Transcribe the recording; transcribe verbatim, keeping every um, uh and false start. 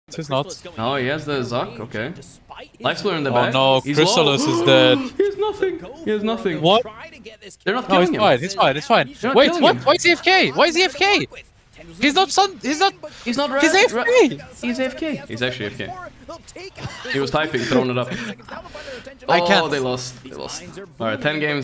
He's not. Oh, he has the Zuck. Okay. Lifestealer in the Oh back. no, He's Crystallis low. is dead. He has nothing. He has nothing. What? They're not No, killing he's him. fine. He's fine. He's fine. They're not Wait, killing what? him. Why is he A F K? Why is he A F K? He's not son. He's not. He's not He's A F K. He's A F K. He's actually A F K. He was typing, throwing it up. I can't. Oh, they lost. They lost. Alright, ten games.